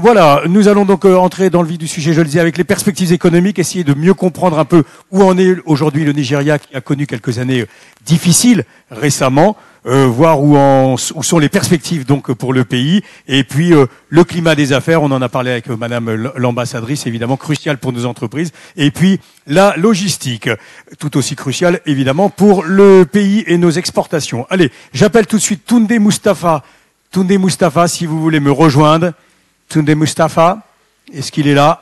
Voilà, nous allons donc entrer dans le vif du sujet, je le disais, avec les perspectives économiques, essayer de mieux comprendre un peu où en est aujourd'hui le Nigeria, qui a connu quelques années difficiles récemment, voir où sont les perspectives donc pour le pays, et puis le climat des affaires, on en a parlé avec Madame l'ambassadrice, évidemment crucial pour nos entreprises, et puis la logistique, tout aussi cruciale évidemment pour le pays et nos exportations. Allez, j'appelle tout de suite Tunde Mustafa. Tunde Mustafa, si vous voulez me rejoindre. Tunde Mustafa, est-ce qu'il est là?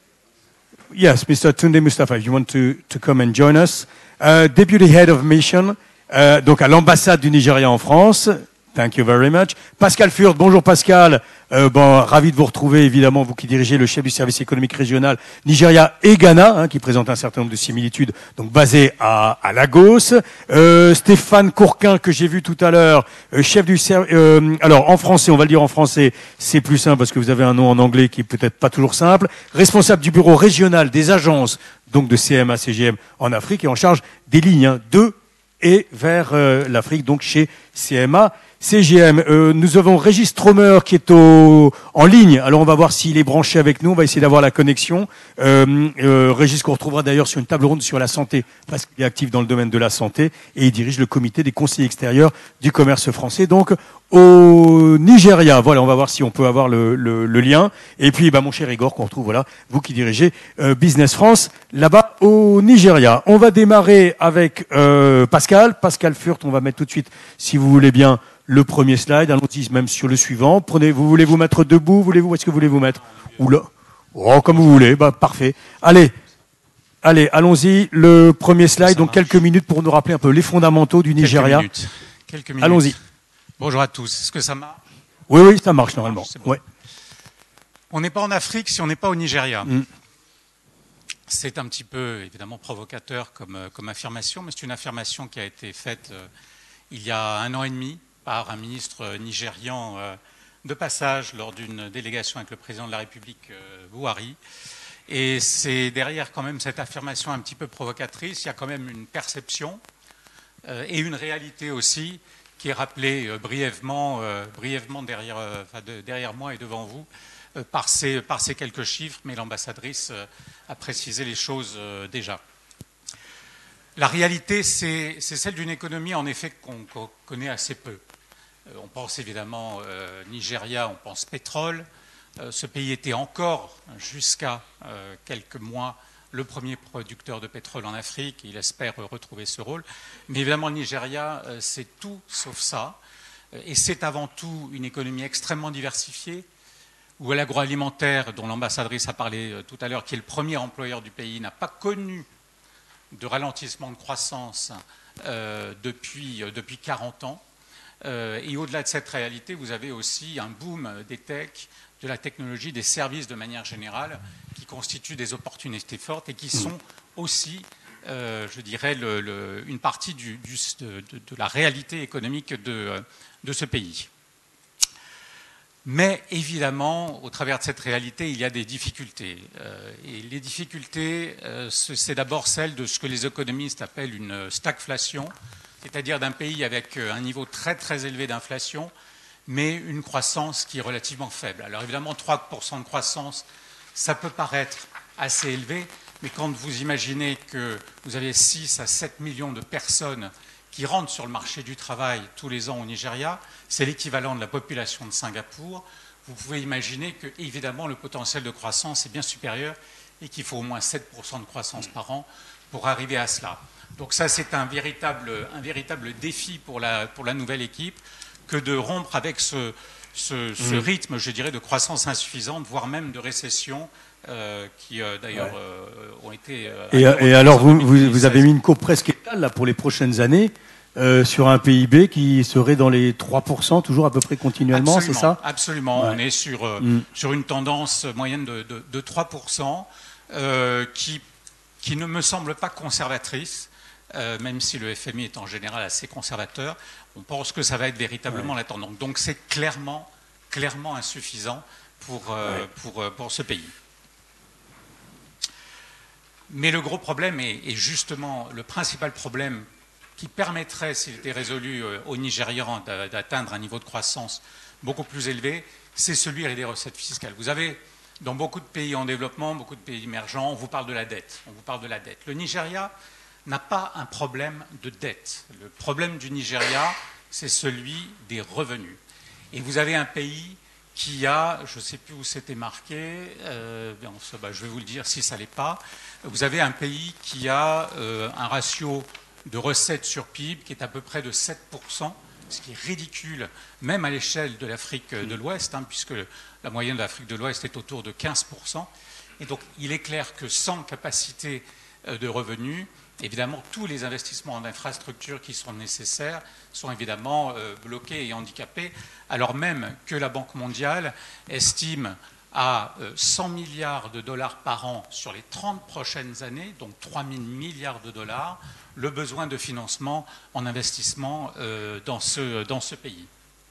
Yes, Mr. Tunde Mustafa, if you want to come and join us. Deputy Head of Mission, donc à l'ambassade du Nigeria en France. Thank you very much. Pascal Furt, bonjour Pascal. Ravi de vous retrouver, évidemment, vous qui dirigez le chef du service économique régional Nigeria et Ghana, qui présente un certain nombre de similitudes, donc basé à Lagos. Stéphane Courquin, que j'ai vu tout à l'heure, chef du service... alors, en français, on va le dire en français, c'est plus simple parce que vous avez un nom en anglais qui est peut-être pas toujours simple. Responsable du bureau régional des agences, donc de CMA, CGM en Afrique, et en charge des lignes de et vers l'Afrique, donc chez CMA. CGM, nous avons Régis Stromer qui est en ligne. Alors on va voir s'il est branché avec nous, on va essayer d'avoir la connexion. Régis qu'on retrouvera d'ailleurs sur une table ronde sur la santé, parce qu'il est actif dans le domaine de la santé, et il dirige le comité des conseillers extérieurs du commerce français, donc au Nigeria. Voilà, on va voir si on peut avoir le lien. Et puis mon cher Igor qu'on retrouve, voilà, vous qui dirigez Business France, là-bas au Nigeria. On va démarrer avec Pascal Furt, on va mettre tout de suite, si vous voulez bien, le premier slide, allons-y même sur le suivant. Vous voulez vous mettre debout, où est-ce que vous voulez vous mettre? Oula. Oh, comme vous voulez, parfait. Allez, allons-y, le premier slide, donc quelques minutes pour nous rappeler un peu les fondamentaux du Nigeria. Quelques minutes. Allons-y. Bonjour à tous, est-ce que ça marche? Oui, ça marche normalement. Bon. Ouais. On n'est pas en Afrique si on n'est pas au Nigeria. C'est un petit peu, évidemment, provocateur comme affirmation, mais c'est une affirmation qui a été faite il y a 1 an et demi, par un ministre nigérian de passage lors d'une délégation avec le président de la République Buhari. Et c'est derrière quand même cette affirmation un petit peu provocatrice, il y a quand même une perception et une réalité aussi qui est rappelée brièvement derrière moi et devant vous par ces quelques chiffres, mais l'ambassadrice a précisé les choses déjà. La réalité, c'est celle d'une économie, en effet, qu'on connaît assez peu. On pense évidemment Nigeria, on pense pétrole. Ce pays était encore, jusqu'à quelques mois, le premier producteur de pétrole en Afrique. Il espère retrouver ce rôle. Mais évidemment, le Nigeria, c'est tout sauf ça. Et c'est avant tout une économie extrêmement diversifiée, où l'agroalimentaire, dont l'ambassadrice a parlé tout à l'heure, qui est le premier employeur du pays, n'a pas connu de ralentissement de croissance depuis 40 ans. Et au-delà de cette réalité, vous avez aussi un boom des techs, de la technologie, des services de manière générale, qui constituent des opportunités fortes et qui sont aussi, je dirais, une partie de la réalité économique de ce pays. Mais évidemment, au travers de cette réalité, il y a des difficultés. Et les difficultés, c'est d'abord celle de ce que les économistes appellent une stagflation, c'est-à-dire d'un pays avec un niveau très très élevé d'inflation, mais une croissance qui est relativement faible. Alors évidemment, 3% de croissance, ça peut paraître assez élevé, mais quand vous imaginez que vous avez 6 à 7 millions de personnes qui rentrent sur le marché du travail tous les ans au Nigeria, c'est l'équivalent de la population de Singapour, vous pouvez imaginer que, évidemment, le potentiel de croissance est bien supérieur et qu'il faut au moins 7% de croissance par an pour arriver à cela. Donc ça, c'est un véritable défi pour la nouvelle équipe que de rompre avec ce rythme, je dirais, de croissance insuffisante, voire même de récession, qui d'ailleurs ont été... Et alors, vous avez mis une courbe presque étale là, pour les prochaines années, sur un PIB qui serait dans les 3%, toujours à peu près continuellement, c'est ça? Absolument, on est sur une tendance moyenne de 3%, qui ne me semble pas conservatrice, même si le FMI est en général assez conservateur. On pense que ça va être véritablement la tendance. Donc c'est clairement insuffisant pour ce pays. Mais le gros problème, et justement le principal problème qui permettrait, s'il était résolu au Nigeria, d'atteindre un niveau de croissance beaucoup plus élevé, c'est celui des recettes fiscales. Vous avez, dans beaucoup de pays en développement, beaucoup de pays émergents, on vous parle de la dette. On vous parle de la dette. Le Nigeria n'a pas un problème de dette. Le problème du Nigeria, c'est celui des revenus. Et vous avez un pays qui a, je ne sais plus où c'était marqué, je vais vous le dire si ça ne l'est pas, vous avez un pays qui a un ratio de recettes sur PIB qui est à peu près de 7%, ce qui est ridicule, même à l'échelle de l'Afrique de l'Ouest, puisque la moyenne de l'Afrique de l'Ouest est autour de 15%. Et donc, il est clair que sans capacité de revenus, évidemment, tous les investissements en infrastructures qui sont nécessaires sont évidemment bloqués et handicapés, alors même que la Banque mondiale estime à 100 milliards de dollars par an sur les 30 prochaines années, donc 3 000 milliards de dollars, le besoin de financement en investissement dans ce pays.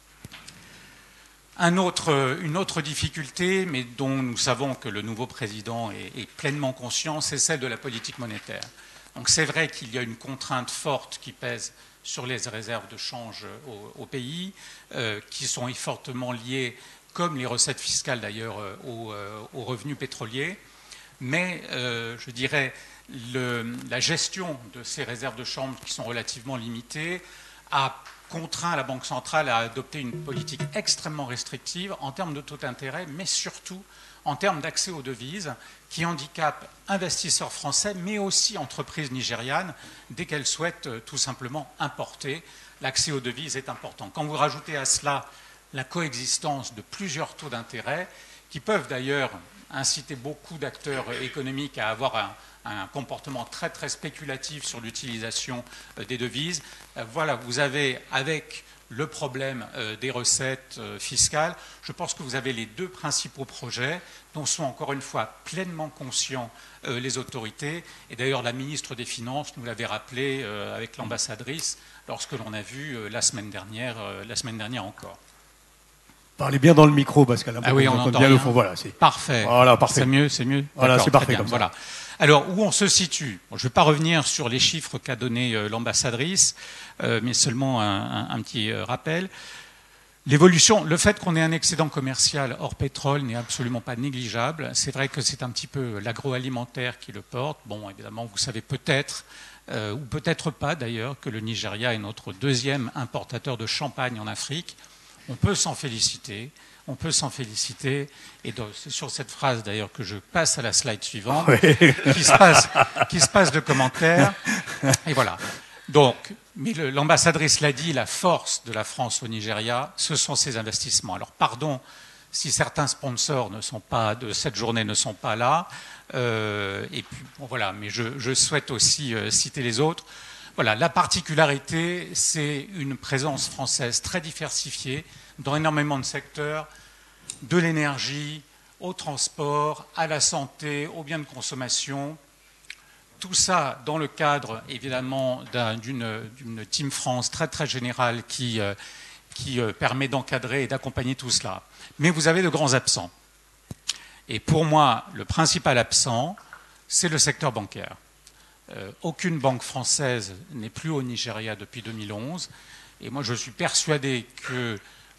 Une autre difficulté, mais dont nous savons que le nouveau président est pleinement conscient, c'est celle de la politique monétaire. Donc c'est vrai qu'il y a une contrainte forte qui pèse sur les réserves de change au pays, qui sont fortement liées, comme les recettes fiscales d'ailleurs, aux revenus pétroliers. Mais je dirais la gestion de ces réserves de change qui sont relativement limitées a contraint la Banque centrale à adopter une politique extrêmement restrictive en termes de taux d'intérêt, mais surtout en termes d'accès aux devises, qui handicapent investisseurs français, mais aussi entreprises nigérianes, dès qu'elles souhaitent tout simplement importer. L'accès aux devises est important. Quand vous rajoutez à cela la coexistence de plusieurs taux d'intérêt, qui peuvent d'ailleurs inciter beaucoup d'acteurs économiques à avoir un comportement très très spéculatif sur l'utilisation des devises. Voilà, vous avez avec le problème des recettes fiscales, je pense que vous avez les deux principaux projets dont sont encore une fois pleinement conscients les autorités. Et d'ailleurs, la ministre des Finances nous l'avait rappelé avec l'ambassadrice lorsque l'on a vu la semaine dernière encore. Parlez bien dans le micro parce qu'à oui, on entend bien le fond. Voilà, parfait. Voilà, parfait. C'est mieux. Voilà, c'est parfait comme ça. Voilà. Alors, où on se situe? Je ne vais pas revenir sur les chiffres qu'a donné l'ambassadrice, mais seulement un petit rappel. L'évolution, le fait qu'on ait un excédent commercial hors pétrole n'est absolument pas négligeable. C'est vrai que c'est un petit peu l'agroalimentaire qui le porte. Bon, évidemment, vous savez peut-être, ou peut-être pas d'ailleurs, que le Nigeria est notre deuxième importateur de champagne en Afrique. On peut s'en féliciter. On peut s'en féliciter, et c'est sur cette phrase d'ailleurs que je passe à la slide suivante, qui se passe de commentaires, et voilà. Donc, mais l'ambassadrice l'a dit, la force de la France au Nigeria, ce sont ses investissements. Alors, pardon si certains sponsors de cette journée ne sont pas là, et puis bon, voilà, mais je souhaite aussi citer les autres. Voilà, la particularité, c'est une présence française très diversifiée dans énormément de secteurs, de l'énergie, au transport, à la santé, aux biens de consommation. Tout ça dans le cadre, évidemment, d'une Team France très, très générale qui permet d'encadrer et d'accompagner tout cela. Mais vous avez de grands absents. Et pour moi, le principal absent, c'est le secteur bancaire. Aucune banque française n'est plus au Nigeria depuis 2011. Et moi, je suis persuadé que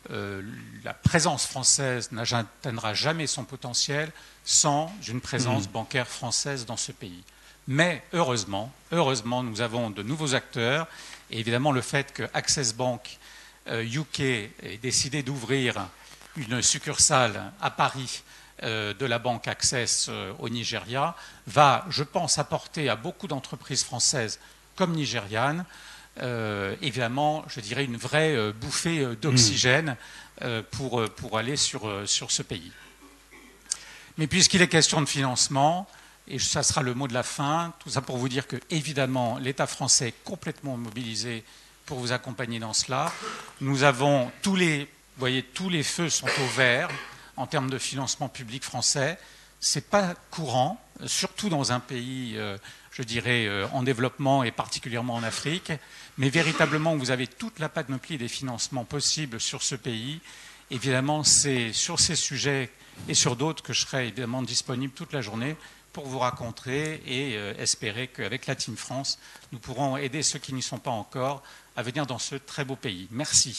la présence française n'atteindra jamais son potentiel sans une présence bancaire française dans ce pays. Mais heureusement, nous avons de nouveaux acteurs. Et évidemment, le fait que Access Bank UK ait décidé d'ouvrir une succursale à Paris de la banque Access au Nigeria va, je pense, apporter à beaucoup d'entreprises françaises comme nigérianes, évidemment, je dirais, une vraie bouffée d'oxygène pour aller sur ce pays. Mais puisqu'il est question de financement, et ça sera le mot de la fin, tout ça pour vous dire que, évidemment, l'État français est complètement mobilisé pour vous accompagner dans cela. Nous avons tous les feux sont au vert en termes de financement public français. Ce n'est pas courant, surtout dans un pays, je dirais, en développement et particulièrement en Afrique. Mais véritablement, vous avez toute la panoplie des financements possibles sur ce pays. Évidemment, c'est sur ces sujets et sur d'autres que je serai évidemment disponible toute la journée pour vous raconter et espérer qu'avec la Team France, nous pourrons aider ceux qui n'y sont pas encore à venir dans ce très beau pays. Merci.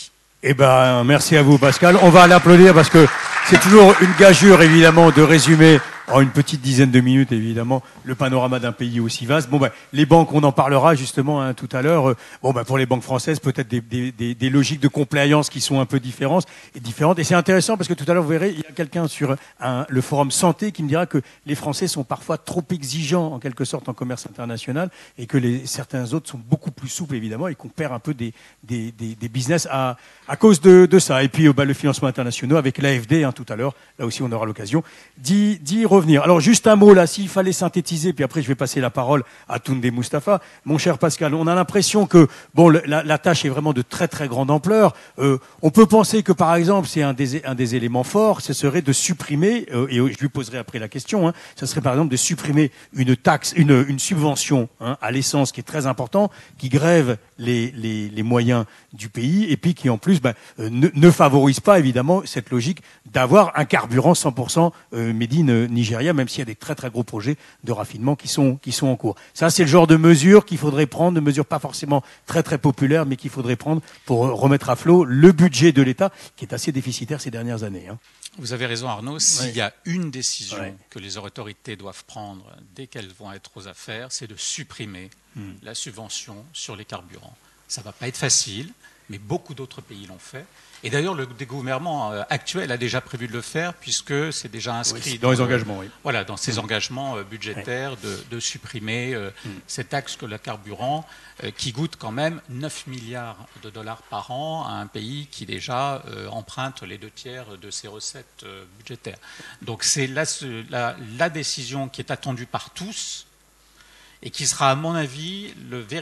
Eh ben, merci à vous, Pascal. On va l'applaudir parce que c'est toujours une gageure, évidemment, de résumer en une petite dizaine de minutes, évidemment, le panorama d'un pays aussi vaste. Bon, ben, les banques, on en parlera justement hein, tout à l'heure. Bon, ben, pour les banques françaises, peut-être des logiques de compliance qui sont un peu différentes. Et c'est intéressant parce que tout à l'heure, vous verrez, il y a quelqu'un sur le forum santé qui me dira que les Français sont parfois trop exigeants, en quelque sorte, en commerce international et que certains autres sont beaucoup plus souples, évidemment, et qu'on perd un peu des business à cause de ça. Et puis, ben, le financement international avec l'AFD, hein, tout à l'heure, là aussi, on aura l'occasion d'y revenir. Alors, juste un mot, là, s'il fallait synthétiser, puis après, je vais passer la parole à Toundé Mustapha. Mon cher Pascal, on a l'impression que, bon, la tâche est vraiment de très, très grande ampleur. On peut penser que, par exemple, c'est un des éléments forts, ce serait de supprimer, et je lui poserai après la question, hein, ce serait, par exemple, de supprimer une taxe, une subvention hein, à l'essence qui est très important, qui grève les moyens du pays, et puis qui, en plus, ben, ne favorise pas, évidemment, cette logique d'avoir un carburant 100% made in Nigeria, même s'il y a des très très gros projets de raffinement qui sont en cours. Ça, c'est le genre de mesures qu'il faudrait prendre, de mesures pas forcément très très populaires, mais qu'il faudrait prendre pour remettre à flot le budget de l'État, qui est assez déficitaire ces dernières années. Hein. Vous avez raison, Arnaud. S'il y a une décision que les autorités doivent prendre dès qu'elles vont être aux affaires, c'est de supprimer la subvention sur les carburants. Ça ne va pas être facile, mais beaucoup d'autres pays l'ont fait. Et d'ailleurs, le gouvernement actuel a déjà prévu de le faire, puisque c'est déjà inscrit dans les engagements. Oui. Voilà, dans ses engagements budgétaires de supprimer cette taxe que le carburant, qui coûte quand même 9 milliards de dollars par an à un pays qui déjà emprunte les 2/3 de ses recettes budgétaires. Donc c'est la décision qui est attendue par tous, et qui sera, à mon avis,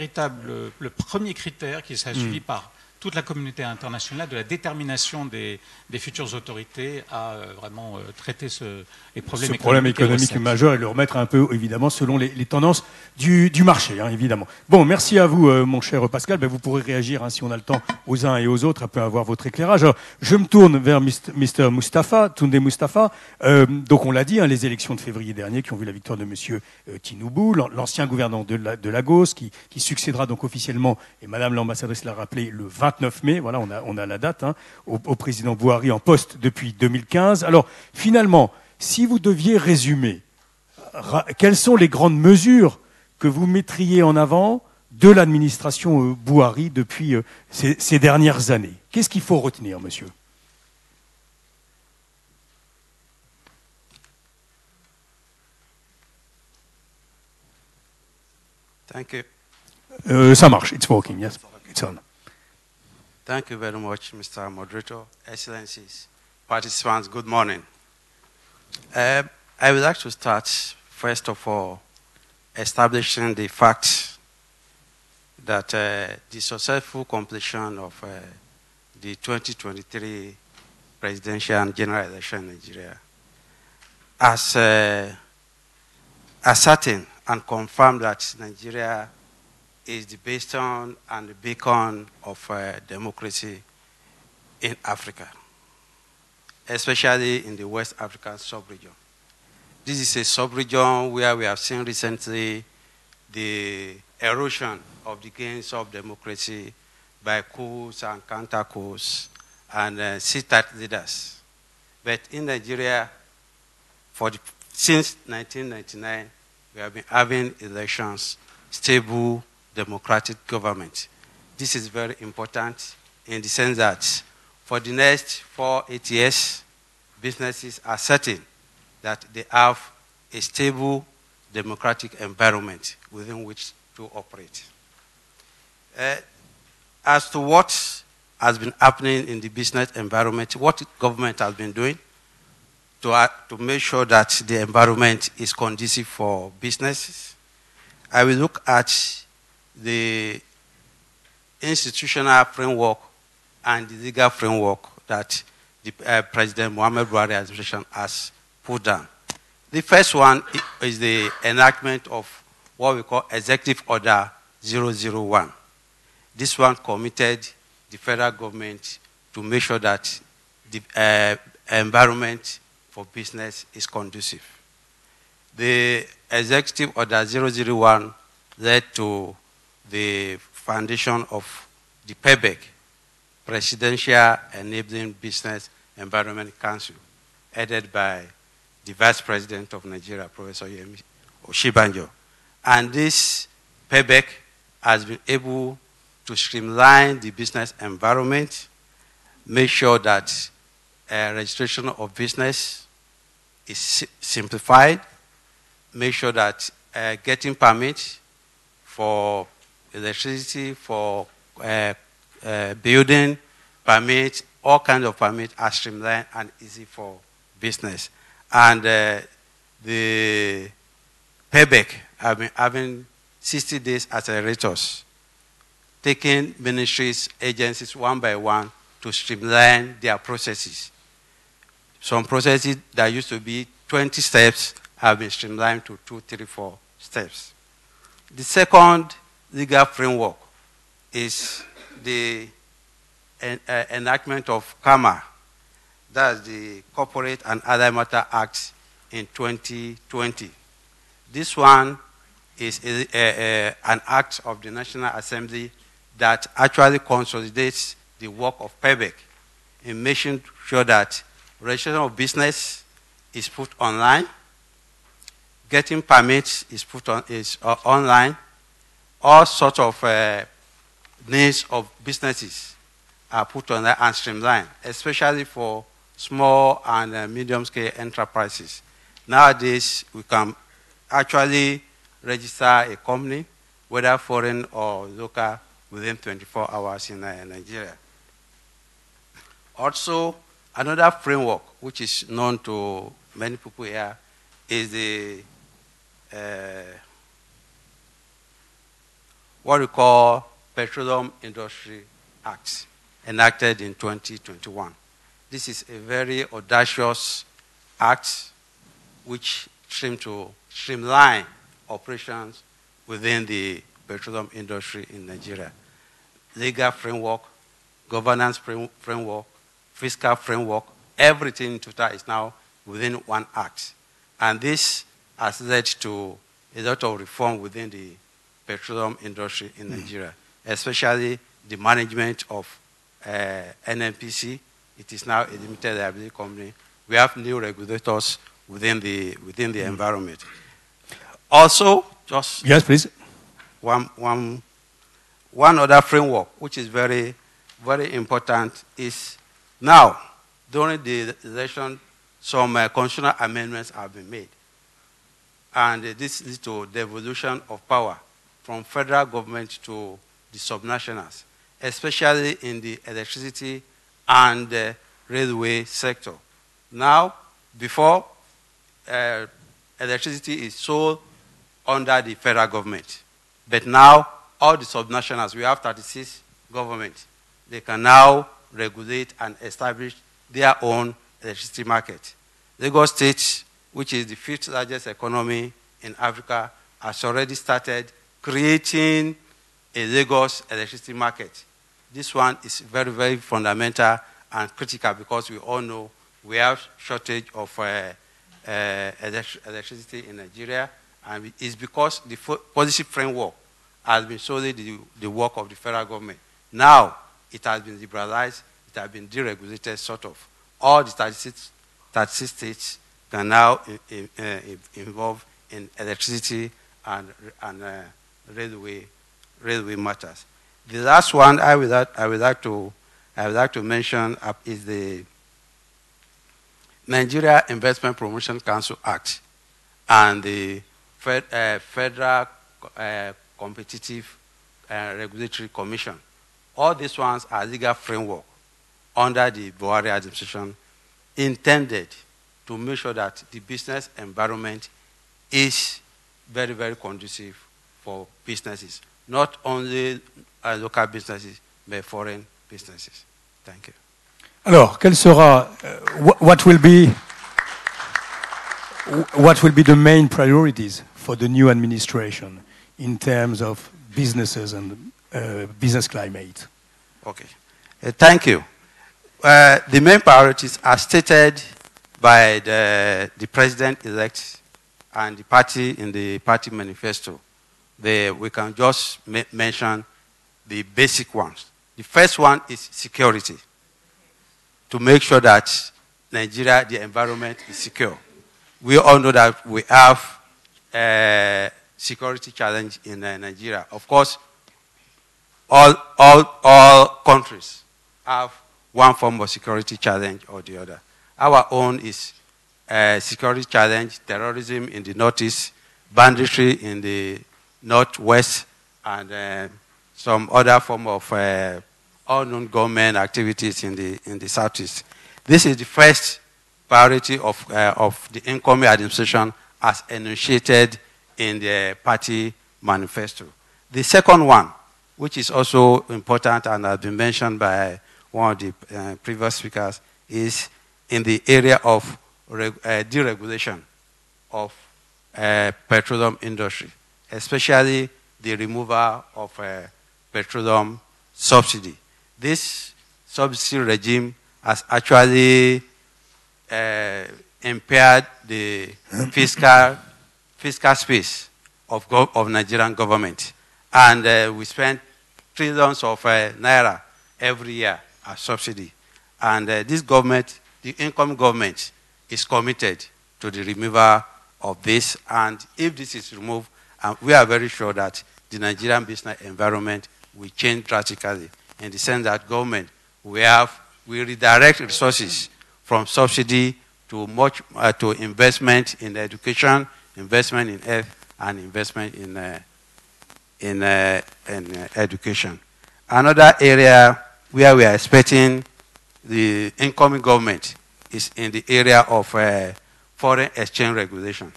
le premier critère qui sera suivi par toute la communauté internationale de la détermination des futures autorités à vraiment traiter les problèmes économiques majeurs et le remettre un peu, évidemment, selon les tendances du marché, hein, évidemment. Bon, merci à vous, mon cher Pascal. Ben, vous pourrez réagir, hein, si on a le temps, aux uns et aux autres, un peu avoir votre éclairage. Alors, je me tourne vers Mr. Mustapha, Toundé Mustapha. Donc, on l'a dit, hein, les élections de février dernier qui ont vu la victoire de Monsieur Tinubu, l'ancien gouverneur de Lagos, qui succédera donc officiellement, et Madame l'ambassadrice l'a rappelé, le 29 mai, voilà, on a la date, hein, au président Buhari en poste depuis 2015. Alors, finalement, si vous deviez résumer, quelles sont les grandes mesures que vous mettriez en avant de l'administration Buhari depuis ces dernières années? Qu'est-ce qu'il faut retenir, monsieur? Thank you. Ça marche, it's working, yes, it's on. Thank you very much, Mr. Moderator, Excellencies, participants, good morning. I would like to start, first of all, establishing the fact that the successful completion of the 2023 presidential and general election in Nigeria has ascertained and confirmed that Nigeria is the bastion and the beacon of democracy in Africa, especially in the West African sub-region. This is a sub-region where we have seen recently the erosion of the gains of democracy by coups and counter-coups and sit-at leaders. But in Nigeria, since 1999, we have been having elections, stable, democratic government. This is very important in the sense that for the next 4-8 years, businesses are certain that they have a stable democratic environment within which to operate. As to what has been happening in the business environment, what the government has been doing to make sure that the environment is conducive for businesses, I will look at the institutional framework and the legal framework that the President Muhammad Buhari administration has put down. The first one is the enactment of what we call Executive Order 001. This one committed the federal government to make sure that the environment for business is conducive. The Executive Order 001 led to the foundation of the PEBEC, Presidential Enabling Business Environment Council, headed by the Vice President of Nigeria, Professor Yemi Oshibanjo. And this PEBEC has been able to streamline the business environment, make sure that registration of business is simplified, make sure that getting permits for electricity, for building permits, all kinds of permits are streamlined and easy for business. And the PEBEC have been having 60 days accelerators, taking ministries, agencies one by one to streamline their processes. Some processes that used to be 20 steps have been streamlined to 2, 3, 4 steps. The second legal framework is the enactment of CAMA, that's the Corporate and Other Matter Act in 2020. This one is an act of the National Assembly that actually consolidates the work of PEBEC in making sure that registration of business is put online, getting permits is put on online, all sorts of needs of businesses are put online and streamlined, especially for small and medium-scale enterprises. Nowadays, we can actually register a company, whether foreign or local, within 24 hours in Nigeria. Also, another framework, which is known to many people here, is the what we call Petroleum Industry Act, enacted in 2021. This is a very audacious act which aims to streamline operations within the petroleum industry in Nigeria. Legal framework, governance framework, fiscal framework, everything in total is now within one act. And this has led to a lot of reform within the petroleum industry in Nigeria, especially the management of NNPC. It is now a limited liability company. We have new regulators within the environment. Also, just yes, please. One other framework which is very, very important is now, during the election, some constitutional amendments have been made. And this leads to devolution of power from federal government to the subnationals, especially in the electricity and railway sector. Now, before, electricity is sold under the federal government. But now, all the subnationals, we have 36 governments, they can now regulate and establish their own electricity market. Lagos State, which is the 5th largest economy in Africa, has already started creating a Lagos electricity market. This one is very, very fundamental and critical because we all know we have shortage of electricity in Nigeria, and it's because the policy framework has been solely the work of the federal government. Now, it has been liberalized, it has been deregulated, sort of. All the 36 states can now involve in electricity and railway matters. The last one I would like to mention is the Nigeria Investment Promotion Council Act and the Federal Competitive Regulatory Commission. All these ones are legal framework under the Buhari administration intended to make sure that the business environment is very, very conducive for businesses, not only local businesses, but foreign businesses. Thank you. Alors, quel sera, what will be the main priorities for the new administration in terms of businesses and business climate? Okay, thank you. The main priorities are stated by the president-elect and the party in the party manifesto. We can just mention the basic ones. The first one is security, to make sure that Nigeria, the environment is secure. We all know that we have a security challenge in Nigeria. Of course, all countries have one form of security challenge or the other. Our own is security challenge, terrorism in the northeast, banditry in the northwest, and some other form of unknown government activities in the southeast. This is the first priority of the incoming administration as enunciated in the party manifesto. The second one, which is also important and has been mentioned by one of the previous speakers, is in the area of deregulation of petroleum industry, especially the removal of petroleum subsidy. This subsidy regime has actually impaired the fiscal space of Nigerian government. And we spend trillions of naira every year as subsidy. And this government, the incoming government, is committed to the removal of this. And if this is removed, we are very sure that the Nigerian business environment will change drastically, in the sense that government will redirect resources from subsidy to investment in education, investment in health, and investment in education. Another area where we are expecting the incoming government is in the area of foreign exchange regulation.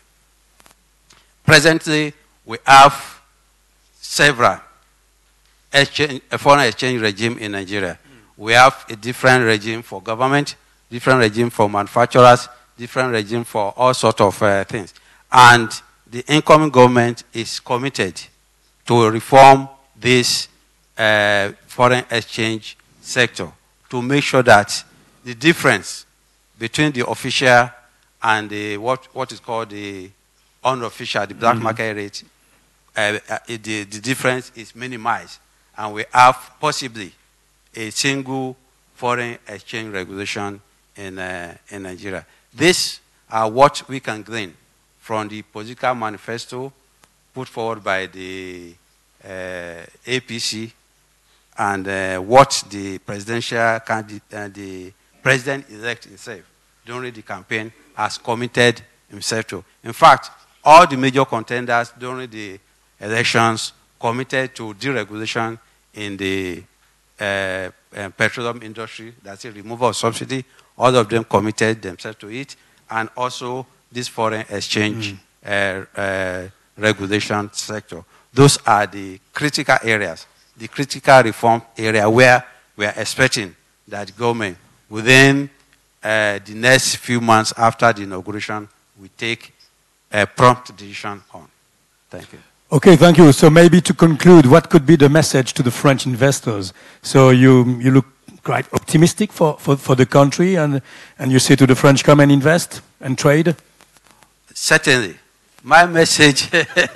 Presently, we have several foreign exchange regime in Nigeria. We have a different regime for government, different regime for manufacturers, different regime for all sorts of things. And the incoming government is committed to reform this foreign exchange sector to make sure that the difference between the official and the what is called the unofficial, the black market rate, the difference is minimized, and we have possibly a single foreign exchange regulation in Nigeria. These are what we can glean from the political manifesto put forward by the APC, and what the presidential candidate, the president-elect himself during the campaign has committed himself to. In fact, all the major contenders during the elections committed to deregulation in the petroleum industry, that's a removal of subsidy. All of them committed themselves to it, and also this foreign exchange regulation sector. Those are the critical areas, the critical reform area where we are expecting that government within the next few months after the inauguration will take a prompt decision on. Thank you. Okay, thank you. So maybe to conclude, what could be the message to the French investors? So you look quite optimistic for the country, and you say to the French, come and invest and trade? Certainly. My message,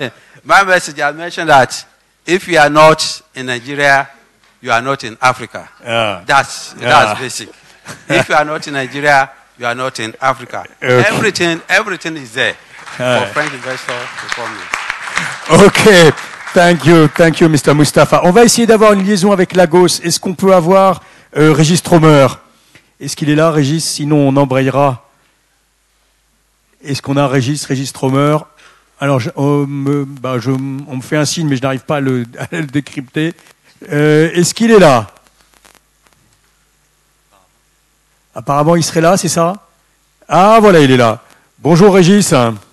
I mentioned that if you are not in Nigeria, you are not in Africa. That's basic. If you are not in Nigeria, you are not in Africa. Okay. Everything is there for French investors to come in. Ok, thank you, Mr. Mustafa. On va essayer d'avoir une liaison avec Lagos. Est-ce qu'on peut avoir Régis Stromer? Est-ce qu'il est là, Régis? Sinon, on embrayera. Est-ce qu'on a Régis Stromer? Alors, on me fait un signe, mais je n'arrive pas à le décrypter. Est-ce qu'il est là? Apparemment, il serait là, c'est ça? Ah, voilà, il est là. Bonjour, Régis.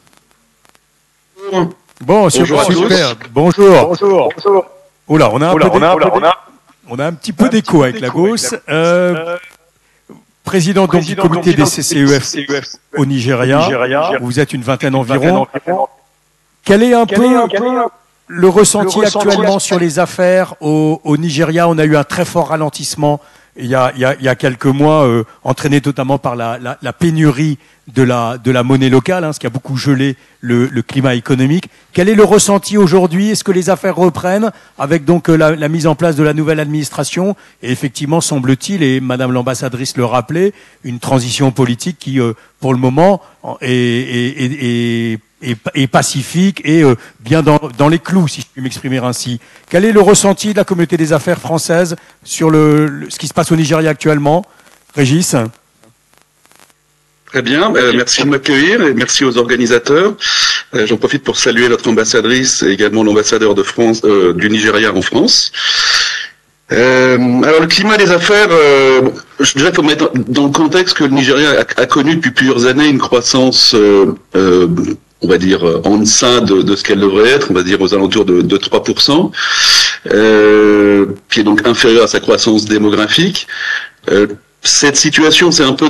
Bon, super. Bonjour. Oula, on a un petit peu d'écho avec Lagos. Président donc, du comité des CCEF au Nigeria. Vous êtes une vingtaine environ. Quel est un peu le ressenti actuellement sur les affaires au Nigeria? On a eu un très fort ralentissement il y a quelques mois, entraîné notamment par la pénurie de la monnaie locale, ce qui a beaucoup gelé le climat économique. Quel est le ressenti aujourd'hui? Est-ce que les affaires reprennent avec donc la mise en place de la nouvelle administration? Et effectivement, semble-t-il, et Madame l'ambassadrice le rappelait, une transition politique qui, pour le moment, est pacifique et bien dans les clous, si je puis m'exprimer ainsi. Quel est le ressenti de la communauté des affaires française sur ce qui se passe au Nigeria actuellement? Régis? Très bien, merci de m'accueillir et merci aux organisateurs. J'en profite pour saluer notre ambassadrice et également l'ambassadeur de France, du Nigeria en France. Alors le climat des affaires, je dirais qu'il faut mettre dans le contexte que le Nigeria a connu depuis plusieurs années une croissance, on va dire, en deçà de ce qu'elle devrait être, on va dire aux alentours de 3%, qui est donc inférieure à sa croissance démographique. Cette situation, c'est un peu,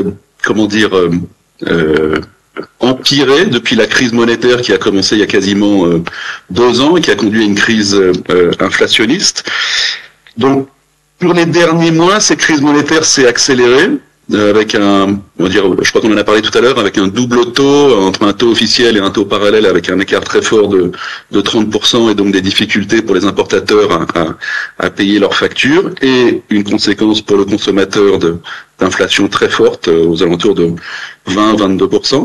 empiré depuis la crise monétaire qui a commencé il y a quasiment 2 ans et qui a conduit à une crise inflationniste. Donc, pour les derniers mois, cette crise monétaire s'est accélérée avec je crois qu'on en a parlé tout à l'heure, avec un double taux entre un taux officiel et un taux parallèle avec un écart très fort de 30% et donc des difficultés pour les importateurs à payer leurs factures et une conséquence pour le consommateur d'inflation très forte aux alentours de 20-22%.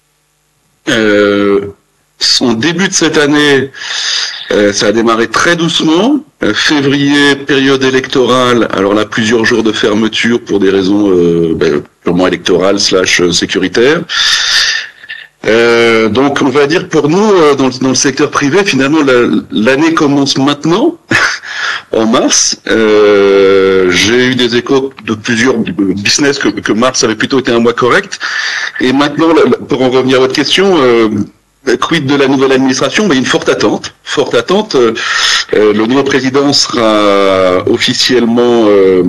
En début de cette année, ça a démarré très doucement. Février, période électorale. Alors là, plusieurs jours de fermeture pour des raisons purement électorales / sécuritaires. Donc, on va dire pour nous, dans le secteur privé, finalement, l'année commence maintenant, en mars. J'ai eu des échos de plusieurs business que mars avait plutôt été un mois correct. Et maintenant, pour en revenir à votre question, quid de la nouvelle administration? Il y a une forte attente. Le nouveau président sera officiellement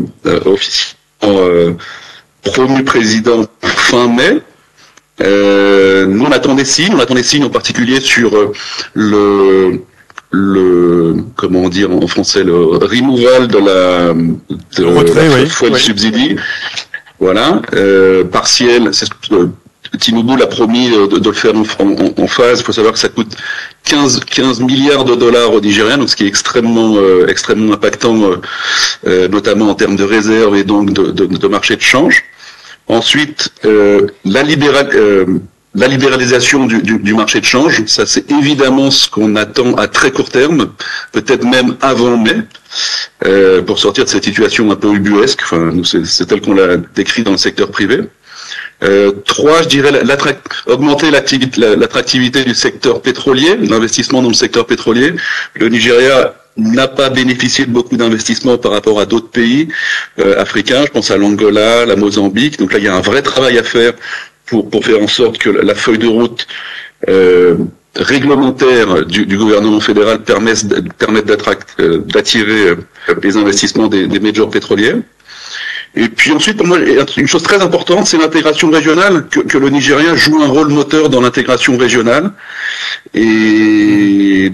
promu président fin mai. Nous on attend des signes en particulier sur le comment dire en français, le removal de la fois de subsidie. Voilà, partiel. Tinubu l'a promis de le faire en phase. Il faut savoir que ça coûte 15 milliards de dollars aux Nigériens, donc ce qui est extrêmement impactant, notamment en termes de réserves et donc de marché de change. Ensuite, la libéralisation du marché de change, ça c'est évidemment ce qu'on attend à très court terme, peut-être même avant mai, pour sortir de cette situation un peu ubuesque. Enfin, nous c'est tel qu'on l'a décrit dans le secteur privé. 3, je dirais, augmenter l'attractivité du secteur pétrolier, l'investissement dans le secteur pétrolier. Le Nigeria n'a pas bénéficié de beaucoup d'investissements par rapport à d'autres pays africains. Je pense à l'Angola, la Mozambique. Donc là, il y a un vrai travail à faire pour faire en sorte que la feuille de route réglementaire du gouvernement fédéral permette d'attirer les investissements des majors pétroliers. Et puis ensuite, pour moi, une chose très importante, c'est l'intégration régionale, que le Nigeria joue un rôle moteur dans l'intégration régionale. Et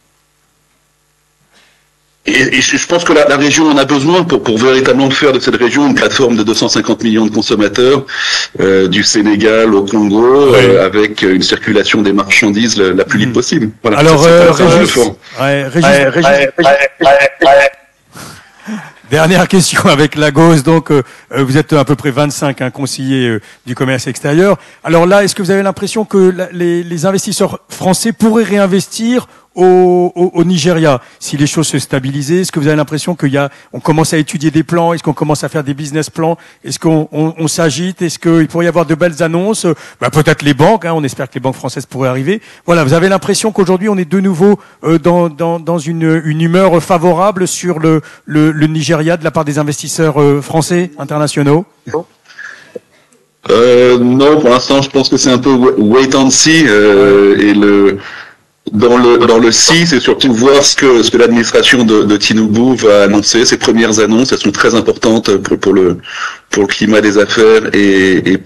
je pense que la région en a besoin pour véritablement faire de cette région une plateforme de 250 millions de consommateurs, du Sénégal au Congo, avec une circulation des marchandises la plus libre possible. Voilà. Alors, Régis, dernière question avec Lagos. Donc, vous êtes à peu près 25 conseillers du commerce extérieur. Alors là, est-ce que vous avez l'impression que les investisseurs français pourraient réinvestir au Nigeria si les choses se stabilisaient? Est-ce que vous avez l'impression on commence à étudier des plans? Est-ce qu'on commence à faire des business plans? Est-ce qu'on s'agite? Est-ce qu'il pourrait y avoir de belles annonces? Peut-être les banques, on espère que les banques françaises pourraient arriver. Voilà, vous avez l'impression qu'aujourd'hui on est de nouveau dans une humeur favorable sur le Nigeria de la part des investisseurs français, internationaux? Non, pour l'instant, je pense que c'est un peu wait and see, et dans le si, c'est surtout voir ce que l'administration de Tinubu va annoncer. Ses premières annonces, elles sont très importantes pour le climat des affaires et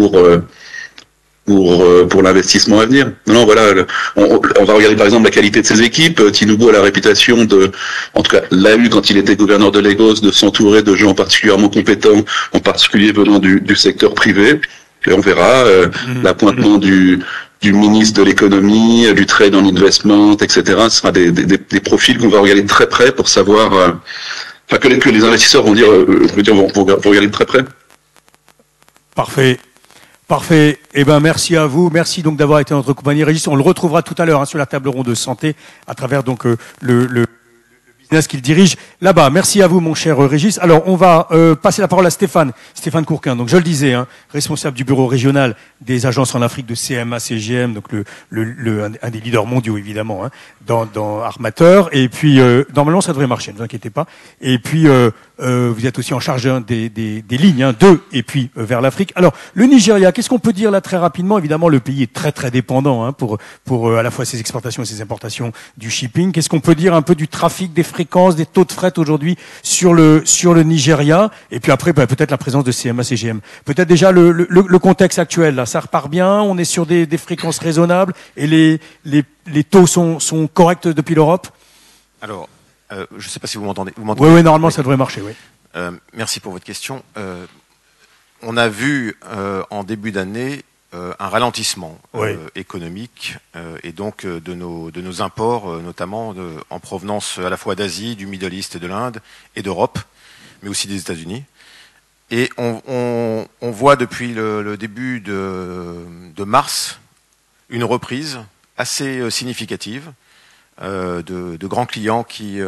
pour l'investissement à venir. Non, voilà, on va regarder par exemple la qualité de ses équipes. Tinubu a la réputation en tout cas l'a eu quand il était gouverneur de Lagos, de s'entourer de gens particulièrement compétents, en particulier venant du secteur privé. Et on verra l'appointement du ministre de l'économie, du trade and investment, etc. Ce sera des profils qu'on va regarder de très près pour savoir, que les investisseurs vont dire, vont regarder de très près. Parfait. Parfait. Eh ben, merci à vous. Merci donc d'avoir été en notre compagnie. Régis, on le retrouvera tout à l'heure sur la table ronde de santé à travers donc le business qu'il dirige là-bas. Merci à vous, mon cher Régis. Alors, on va passer la parole à Stéphane Courquin. Donc, je le disais, responsable du bureau régional des agences en Afrique de CMA CGM, donc un des leaders mondiaux évidemment, dans Armateur. Et puis, normalement, ça devrait marcher, ne vous inquiétez pas. Et puis, vous êtes aussi en charge des lignes, et puis vers l'Afrique. Alors, le Nigeria, qu'est-ce qu'on peut dire là très rapidement? Évidemment, le pays est très très dépendant pour à la fois ses exportations et ses importations du shipping. Qu'est-ce qu'on peut dire un peu du trafic, des fréquences, des taux de fret aujourd'hui sur le Nigeria? Et puis après, peut-être la présence de CMA CGM. Peut-être déjà le contexte actuel là, ça repart bien. On est sur des fréquences raisonnables et les taux sont corrects depuis l'Europe. Alors, je ne sais pas si vous m'entendez. Oui, normalement, ça devrait marcher, oui. Merci pour votre question. On a vu en début d'année un ralentissement économique et donc de nos imports, notamment en provenance à la fois d'Asie, du Middle East et de l'Inde et d'Europe, mais aussi des États-Unis. Et on voit depuis le début de mars une reprise assez significative de grands clients qui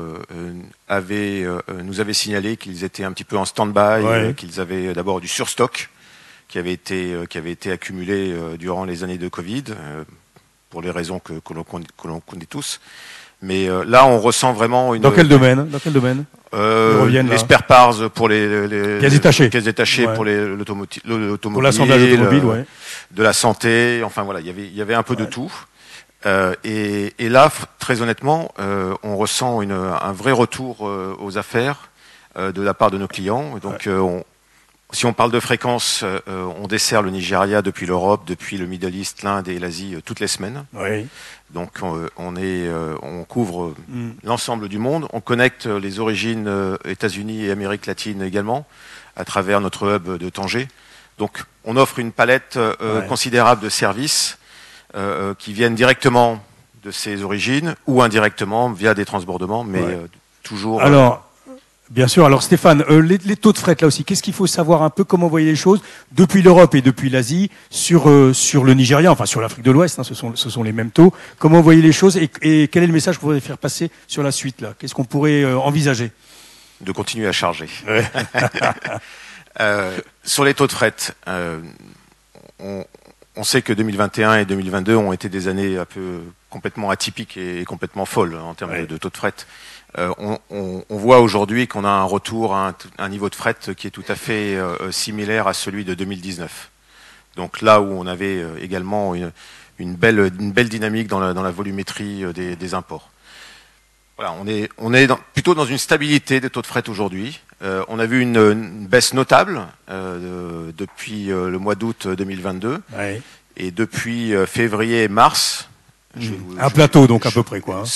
nous avaient signalé qu'ils étaient un petit peu en stand-by, qu'ils avaient d'abord du surstock qui avait été accumulé durant les années de Covid, pour les raisons que l'on connaît tous. Mais là, on ressent vraiment une... Dans quel domaine les spare parts pour les pièces détachées pour l'automobile, pour l'assemblage automobile, de la santé. Enfin voilà, il y avait un peu de tout. Et là, très honnêtement, on ressent un vrai retour aux affaires de la part de nos clients. Donc, si on parle de fréquence, on dessert le Nigeria depuis l'Europe, depuis le Middle East, l'Inde et l'Asie toutes les semaines. Oui. Donc, on couvre l'ensemble du monde. On connecte les origines États-Unis et Amérique latine également à travers notre hub de Tanger. Donc, on offre une palette considérable de services qui viennent directement de ces origines ou indirectement via des transbordements, mais toujours... Alors, bien sûr. Alors Stéphane, les taux de fret là aussi, qu'est-ce qu'il faut savoir un peu, comment vous voyez les choses depuis l'Europe et depuis l'Asie sur le Nigeria, enfin sur l'Afrique de l'Ouest, ce sont les mêmes taux. Comment vous voyez les choses et quel est le message que vous voudriez faire passer sur la suite là? Qu'est-ce qu'on pourrait envisager? De continuer à charger. Sur les taux de fret, on sait que 2021 et 2022 ont été des années un peu complètement atypiques et complètement folles en termes de taux de fret. On voit aujourd'hui qu'on a un retour à un niveau de fret qui est tout à fait similaire à celui de 2019. Donc là où on avait également une belle dynamique dans la volumétrie des imports. Voilà, on est plutôt dans une stabilité des taux de fret aujourd'hui. On a vu une baisse notable depuis le mois d'août 2022 et depuis février et mars. Un plateau donc à peu près quoi.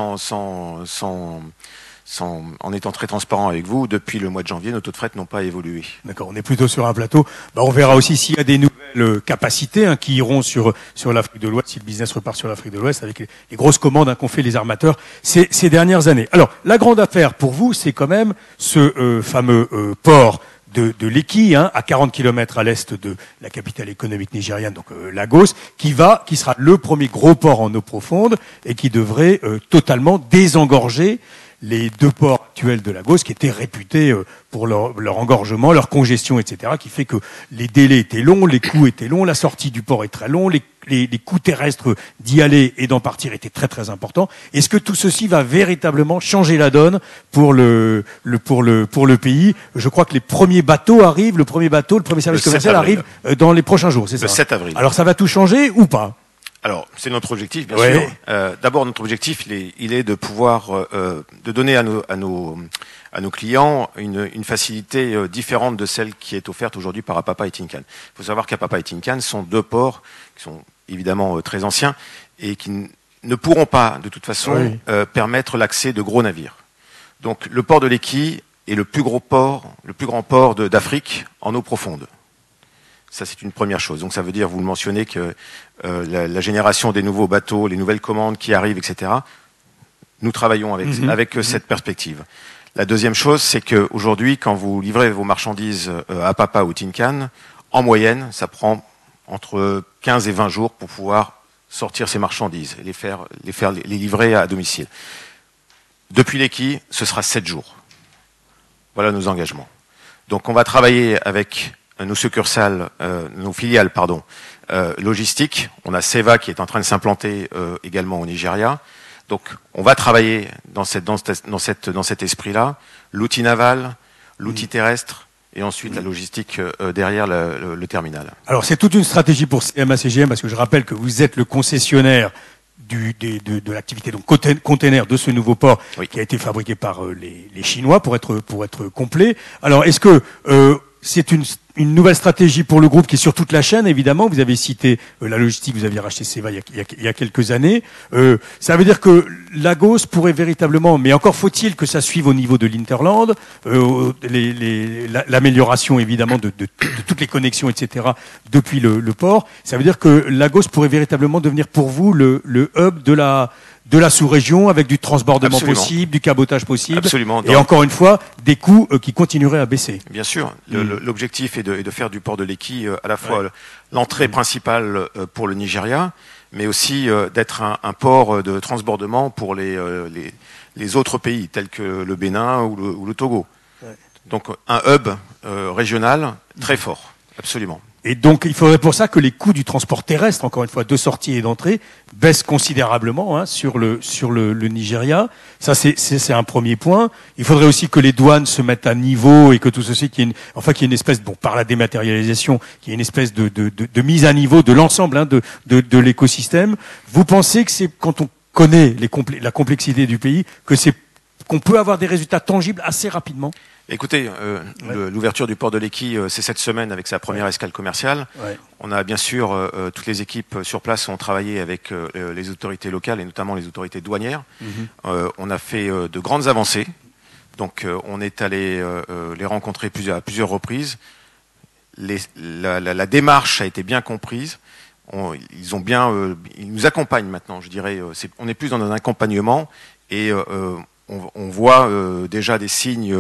En étant très transparent avec vous, depuis le mois de janvier, nos taux de fret n'ont pas évolué. D'accord, on est plutôt sur un plateau. On verra aussi s'il y a des nouvelles capacités qui iront sur l'Afrique de l'Ouest, si le business repart sur l'Afrique de l'Ouest, avec les grosses commandes qu'ont fait les armateurs ces dernières années. Alors, la grande affaire pour vous, c'est quand même ce fameux port de Lekki, à 40 km à l'est de la capitale économique nigériane, donc Lagos, qui sera le premier gros port en eau profonde et qui devrait totalement désengorger les deux ports actuels de Lagos qui étaient réputés pour leur engorgement, leur congestion, etc., qui fait que les délais étaient longs, les coûts étaient longs, la sortie du port est très long, les coûts terrestres d'y aller et d'en partir étaient très très importants. Est-ce que tout ceci va véritablement changer la donne pour le pays? Je crois que les premiers bateaux arrivent, le premier service commercial arrive dans les prochains jours, c'est ça? Le 7 avril. Alors ça va tout changer ou pas? Alors, c'est notre objectif, bien sûr. D'abord, notre objectif, il est de pouvoir de donner à nos clients une facilité différente de celle qui est offerte aujourd'hui par Apapa et Tinkan. Il faut savoir qu'Apapa et Tinkan sont deux ports qui sont évidemment très anciens et qui ne pourront pas, de toute façon, permettre l'accès de gros navires. Donc, le port de Lekki est le plus grand port d'Afrique en eau profonde. Ça, c'est une première chose. Donc, ça veut dire, vous le mentionnez, que la génération des nouveaux bateaux, les nouvelles commandes qui arrivent, etc., nous travaillons avec cette perspective. La deuxième chose, c'est qu'aujourd'hui, quand vous livrez vos marchandises à Papa ou Tincan, en moyenne, ça prend entre 15 et 20 jours pour pouvoir sortir ces marchandises et les livrer à domicile. Depuis les quais, ce sera 7 jours. Voilà nos engagements. Donc, on va travailler avec nos succursales, nos filiales, logistiques. On a Seva qui est en train de s'implanter également au Nigeria. Donc, on va travailler dans cet esprit-là. L'outil naval, l'outil terrestre, et ensuite la logistique derrière le terminal. Alors, c'est toute une stratégie pour CMA-CGM, parce que je rappelle que vous êtes le concessionnaire de l'activité donc container de ce nouveau port qui a été fabriqué par les Chinois pour être complet. Alors, est-ce que c'est une nouvelle stratégie pour le groupe qui est sur toute la chaîne, évidemment. Vous avez cité la logistique, vous aviez racheté Seva il y a quelques années. Ça veut dire que Lagos pourrait véritablement, mais encore faut-il que ça suive au niveau de l'Interland, l'amélioration évidemment de toutes les connexions, etc. depuis le port. Ça veut dire que Lagos pourrait véritablement devenir pour vous le hub de la sous-région, avec du transbordement possible, du cabotage possible. Absolument. Et encore une fois, des coûts qui continueraient à baisser. Bien sûr. L'objectif est de faire du port de Lekki à la fois l'entrée principale pour le Nigeria, mais aussi d'être un port de transbordement pour les autres pays, tels que le Bénin ou le Togo. Ouais. Donc un hub régional très fort. Absolument. Et donc, il faudrait pour ça que les coûts du transport terrestre, encore une fois, de sortie et d'entrée, baissent considérablement sur le Nigeria. Ça, c'est un premier point. Il faudrait aussi que les douanes se mettent à niveau et que tout ceci, qu'il y ait une espèce, par la dématérialisation, qu'il y ait une espèce de mise à niveau de l'ensemble de l'écosystème. Vous pensez que c'est quand on connaît la complexité du pays, qu'on peut avoir des résultats tangibles assez rapidement? Écoutez, l'ouverture du port de Lekki, c'est cette semaine avec sa première escale commerciale. Ouais. On a bien sûr, toutes les équipes sur place ont travaillé avec les autorités locales et notamment les autorités douanières. On a fait de grandes avancées. Donc, on est allé les rencontrer à plusieurs reprises. La démarche a été bien comprise. Ils nous accompagnent maintenant, je dirais. On est plus dans un accompagnement et on voit déjà des signes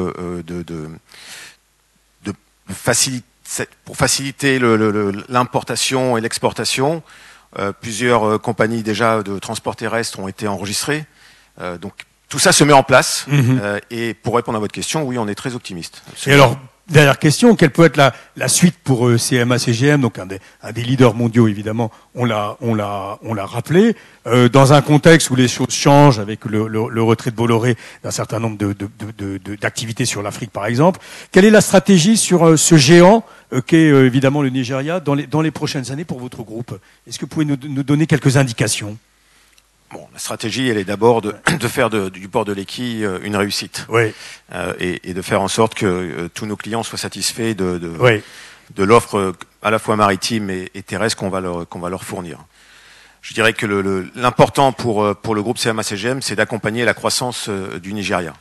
pour faciliter l'importation et l'exportation. Plusieurs compagnies déjà de transport terrestre ont été enregistrées. Donc tout ça se met en place. Et pour répondre à votre question, oui, on est très optimiste. Et alors, dernière question, quelle peut être la suite pour CMA-CGM, donc un des leaders mondiaux évidemment, on l'a rappelé, dans un contexte où les choses changent avec le retrait de Bolloré d'un certain nombre d'activités sur l'Afrique par exemple. Quelle est la stratégie sur ce géant qu'est évidemment le Nigeria dans les prochaines années pour votre groupe? Est-ce que vous pouvez nous donner quelques indications? Bon, la stratégie, elle est d'abord de faire du port de Lekki une réussite, et de faire en sorte que tous nos clients soient satisfaits de l'offre à la fois maritime et terrestre qu'on va leur fournir. Je dirais que l'important pour le groupe CMA-CGM, c'est d'accompagner la croissance du Nigeria.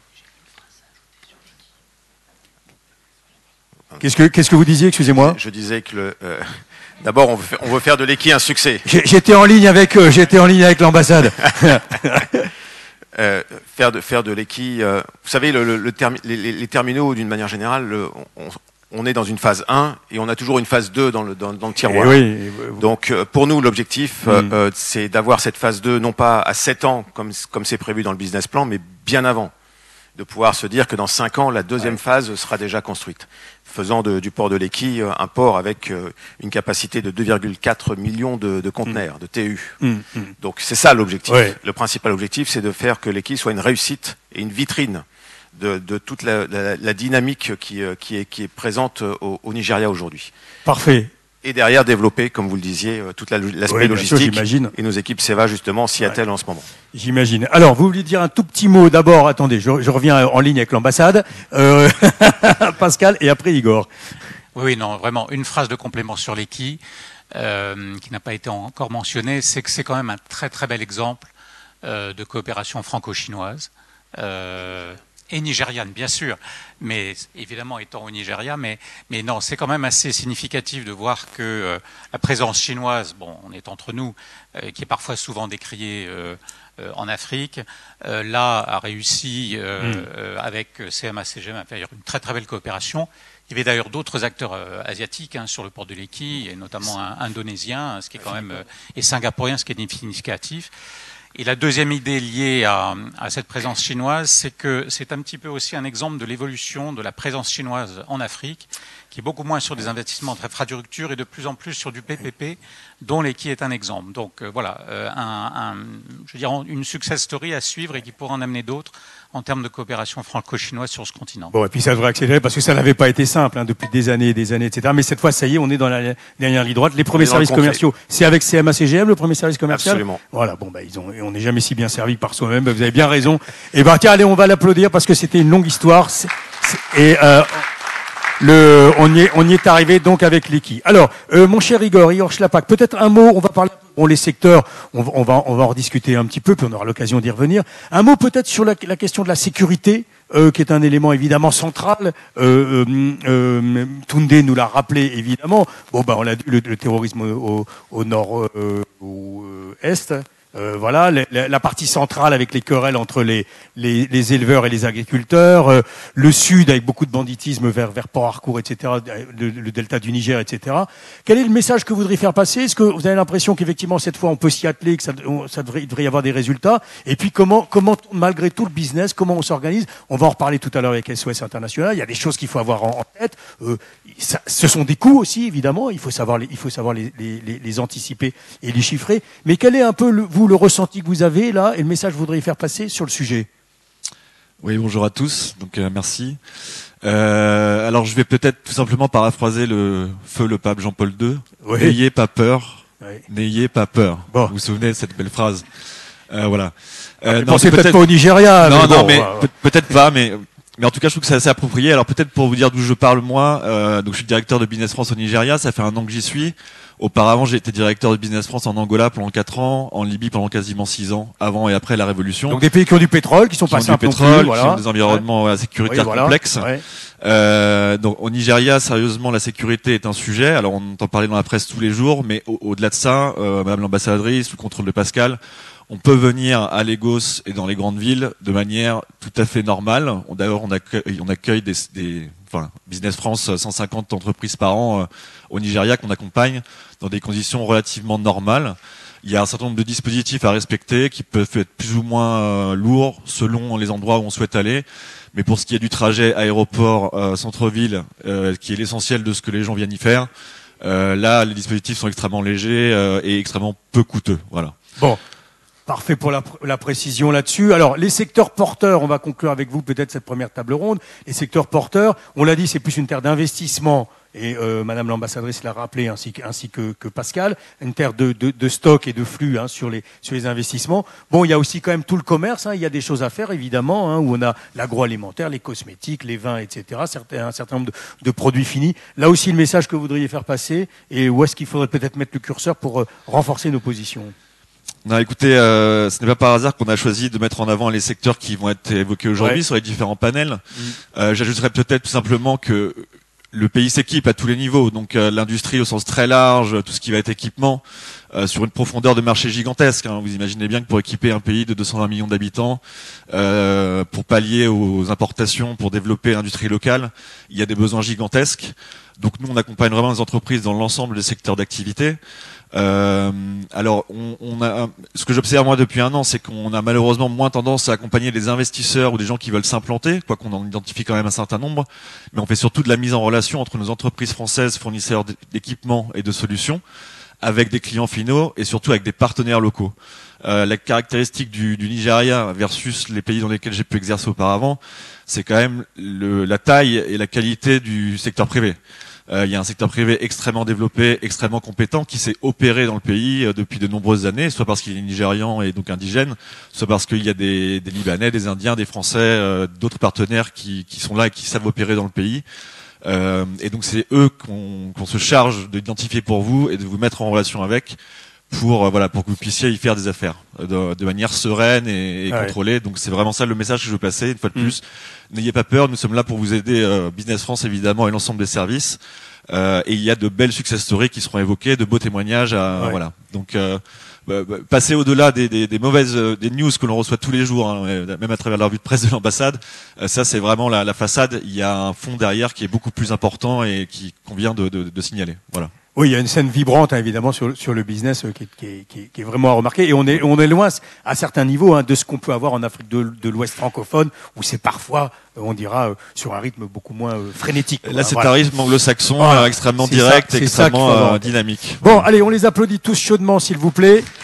Qu'est-ce que vous disiez, excusez-moi? Je disais que d'abord, on veut faire de Lekki un succès. J'étais en ligne avec l'ambassade. Faire de Lekki, vous savez, les terminaux, d'une manière générale, on est dans une phase 1 et on a toujours une phase 2 dans le tiroir. Donc, pour nous, l'objectif, c'est d'avoir cette phase 2, non pas à 7 ans, comme c'est prévu dans le business plan, mais bien avant. De pouvoir se dire que dans 5 ans, la deuxième phase sera déjà construite, faisant du port de Lekki un port avec une capacité de 2,4 millions de conteneurs, de TEU. Donc c'est ça l'objectif. Le principal objectif, c'est de faire que Lekki soit une réussite et une vitrine de toute la dynamique qui est présente au Nigeria aujourd'hui. Parfait. Et derrière, développer, comme vous le disiez, tout l'aspect logistique. Et nos équipes Seva, justement, s'y attellent en ce moment. J'imagine. Alors, vous vouliez dire un tout petit mot d'abord. Attendez, je reviens en ligne avec l'ambassade. Pascal, et après Igor. Oui, non, vraiment, une phrase de complément sur Lekki, qui n'a pas été encore mentionnée, c'est que c'est quand même un très très bel exemple de coopération franco-chinoise. et nigériane, bien sûr, mais évidemment étant au Nigeria, mais non, c'est quand même assez significatif de voir que la présence chinoise, bon, on est entre nous, qui est parfois souvent décriée en Afrique, là a réussi avec CMA-CGM à faire une très très belle coopération. Il y avait d'ailleurs d'autres acteurs asiatiques sur le port de Lekki, et notamment un indonésien, ce qui est quand même, et singapourien, ce qui est significatif. Et la deuxième idée liée à cette présence chinoise, c'est que c'est un petit peu aussi un exemple de l'évolution de la présence chinoise en Afrique, qui est beaucoup moins sur des investissements en infrastructure et de plus en plus sur du PPP, dont Lekki est un exemple. Donc voilà, je veux dire, une success story à suivre et qui pourra en amener d'autres en termes de coopération franco-chinoise sur ce continent. Bon, et puis ça devrait accélérer parce que ça n'avait pas été simple depuis des années, etc. Mais cette fois, ça y est, on est dans la dernière ligne droite. Les premiers services commerciaux, c'est avec CMA-CGM, le premier service commercial. Absolument. Voilà, bon, on n'est jamais si bien servi que par soi-même. Vous avez bien raison. Et tiens, allez, on va l'applaudir parce que c'était une longue histoire. On y est arrivé donc avec Lekki. Alors, mon cher Igor Schlapak, peut-être un mot, on va parler les secteurs, on va en rediscuter un petit peu, puis on aura l'occasion d'y revenir. Un mot peut-être sur la question de la sécurité, qui est un élément évidemment central. Toundé nous l'a rappelé évidemment. Bon, on l'a dit, le terrorisme au nord-est. Voilà, la partie centrale avec les querelles entre les éleveurs et les agriculteurs, le sud avec beaucoup de banditisme vers Port Harcourt, etc., le delta du Niger, etc. Quel est le message que vous voudriez faire passer? Est-ce que vous avez l'impression qu'effectivement cette fois on peut s'y atteler, que il devrait y avoir des résultats? Et puis comment malgré tout le business, comment on s'organise? On va en reparler tout à l'heure avec SOS International. Il y a des choses qu'il faut avoir en tête. Ce sont des coûts aussi, évidemment. Il faut savoir les anticiper et les chiffrer. Mais quel est un peu le ressenti que vous avez là et le message que vous voudriez faire passer sur le sujet? Oui, bonjour à tous. Donc merci. Alors je vais peut-être tout simplement paraphraser le pape Jean-Paul II. Oui. N'ayez pas peur. Oui. N'ayez pas peur. Bon. Vous vous souvenez de cette belle phrase? Voilà. Pensez peut-être pas au Nigeria. Mais peut-être pas, mais en tout cas, je trouve que c'est assez approprié. Alors peut-être pour vous dire d'où je parle moi, donc je suis directeur de Business France au Nigeria. Ça fait 1 an que j'y suis. Auparavant, j'ai été directeur de Business France en Angola pendant 4 ans, en Libye pendant quasiment 6 ans, avant et après la révolution. Donc des pays qui ont du pétrole, qui sont passés un peu qui ont des environnements sécuritaires complexes. Ouais. Donc au Nigeria, sérieusement, la sécurité est un sujet. Alors on entend parler dans la presse tous les jours, mais au-delà de ça, Madame l'ambassadrice, sous le contrôle de Pascal, on peut venir à Lagos et dans les grandes villes de manière tout à fait normale. D'ailleurs, on accueille Business France, 150 entreprises par an au Nigeria qu'on accompagne dans des conditions relativement normales. Il y a un certain nombre de dispositifs à respecter qui peuvent être plus ou moins lourds selon les endroits où on souhaite aller. Mais pour ce qui est du trajet aéroport centre-ville, qui est l'essentiel de ce que les gens viennent y faire, là, les dispositifs sont extrêmement légers et extrêmement peu coûteux. Voilà. Bon. Parfait pour la précision là-dessus. Alors, les secteurs porteurs, on va conclure avec vous peut-être cette première table ronde. Les secteurs porteurs, on l'a dit, c'est plus une terre d'investissement, et Madame l'ambassadrice l'a rappelé, ainsi que Pascal, une terre de stock et de flux sur les investissements. Bon, il y a aussi quand même tout le commerce, il y a des choses à faire, évidemment, où on a l'agroalimentaire, les cosmétiques, les vins, etc., un certain nombre de produits finis. Là aussi, le message que vous voudriez faire passer, et où est-ce qu'il faudrait peut-être mettre le curseur pour renforcer nos positions? Non, écoutez, ce n'est pas par hasard qu'on a choisi de mettre en avant les secteurs qui vont être évoqués aujourd'hui sur les différents panels. J'ajouterais peut-être tout simplement que le pays s'équipe à tous les niveaux, donc l'industrie au sens très large, tout ce qui va être équipement, sur une profondeur de marché gigantesque. Vous imaginez bien que pour équiper un pays de 220 millions d'habitants, pour pallier aux importations, pour développer l'industrie locale, il y a des besoins gigantesques. Donc nous, on accompagne vraiment les entreprises dans l'ensemble des secteurs d'activité. Alors, ce que j'observe moi depuis 1 an, c'est qu'on a malheureusement moins tendance à accompagner des investisseurs ou des gens qui veulent s'implanter, quoi qu'on en identifie quand même un certain nombre. Mais on fait surtout de la mise en relation entre nos entreprises françaises, fournisseurs d'équipements et de solutions, avec des clients finaux et surtout avec des partenaires locaux. La caractéristique du Nigeria versus les pays dans lesquels j'ai pu exercer auparavant, c'est quand même la taille et la qualité du secteur privé. Il y a un secteur privé extrêmement développé, extrêmement compétent, qui s'est opéré dans le pays depuis de nombreuses années, soit parce qu'il est nigérian et donc indigène, soit parce qu'il y a des Libanais, des Indiens, des Français, d'autres partenaires qui sont là et qui savent opérer dans le pays. Et donc c'est eux qu'on se charge d'identifier pour vous et de vous mettre en relation avec, pour pour que vous puissiez y faire des affaires de manière sereine et Ouais. contrôlée. Donc c'est vraiment ça le message que je veux passer une fois de plus. N'ayez pas peur, nous sommes là pour vous aider, Business France évidemment et l'ensemble des services. Et il y a de belles success stories qui seront évoquées, de beaux témoignages. Ouais. Voilà. Donc passer au-delà des mauvaises des news que l'on reçoit tous les jours, hein, même à travers la revue de presse de l'ambassade. Ça c'est vraiment la façade. Il y a un fond derrière qui est beaucoup plus important et qu'on vient de signaler. Voilà. Oui, il y a une scène vibrante, hein, évidemment, sur le business qui est vraiment à remarquer. Et on est loin, à certains niveaux, hein, de ce qu'on peut avoir en Afrique de l'Ouest francophone, où c'est parfois, on dira, sur un rythme beaucoup moins frénétique. Là, c'est Voilà. un rythme anglo-saxon Voilà. extrêmement C'est direct, ça, c'est ça qu'il faut extrêmement avoir. dynamique. Bon, allez, on les applaudit tous chaudement, s'il vous plaît.